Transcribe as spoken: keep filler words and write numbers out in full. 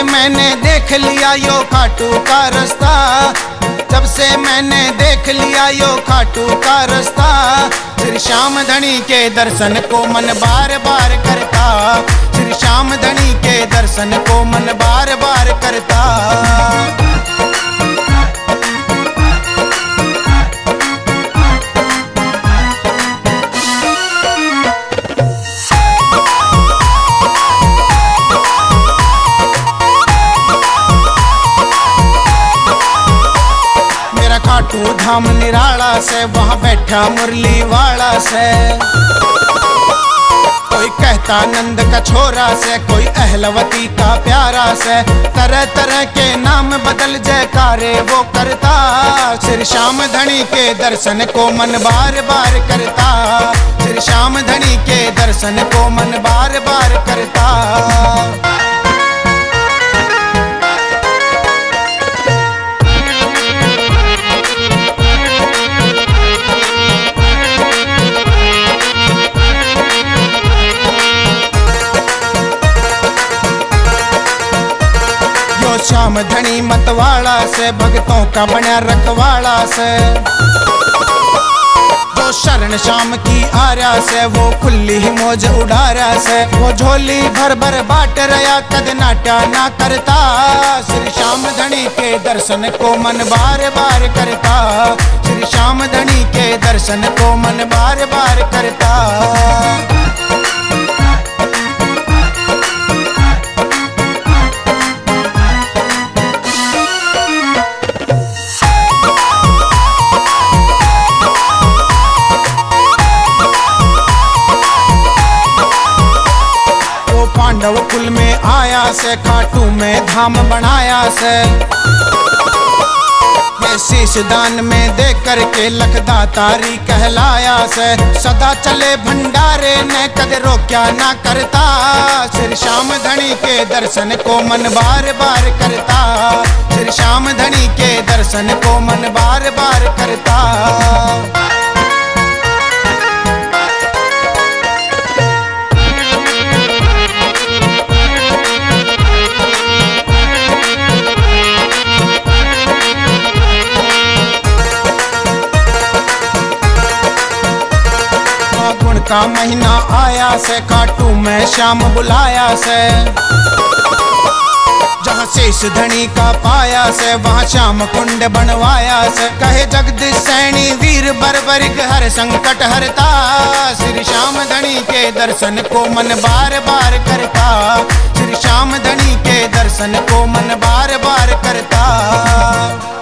से मैंने देख लिया यो खाटू का रास्ता, जब से मैंने देख लिया यो खाटू का रास्ता, श्री श्याम धनी के दर्शन को मन बार बार करता, श्री श्याम धनी के दर्शन को मन बार बार करता। खाटू धाम निराला से वहाँ बैठा मुरली वाला से, कोई कहता नंद का छोरा से, कोई अहलवती का प्यारा से, तरह तरह के नाम बदल जयकारे वो करता, श्री श्याम धनी के दर्शन को मन बार बार करता, श्री श्याम धनी के दर्शन को मन बार बार करता। श्याम धनी मतवाला से, भक्तों का बना रखवाला से, जो शरण श्याम की आर्या से, वो खुली ही मौज उड़ारा से, वो झोली भर भर बाट रया कद नाट्या ना करता, श्री श्याम धनी के दर्शन को मन बार बार करता, श्री श्याम धनी के दर्शन को मन बार बार करता। पांडव कुल में आया से, खाटू में धाम बनाया से, ये शीश दान में दे करके लखदातारी कहलाया से, सदा चले भंडारे ने कद रोक्या ना करता, श्री श्याम धनी के दर्शन को मन बार बार करता, श्री श्याम धनी के दर्शन को मन बार बार करता। का महीना आया से, खाटू में श्याम बुलाया से, जहाँ शेष धनी का पाया से, वहाँ श्याम कुंड बनवाया से, कहे जगदीश सैनी वीर बर्बरिक हर संकट हरता, श्री श्याम धनी के दर्शन को मन बार बार करता, श्री श्याम धनी के दर्शन को मन बार बार करता।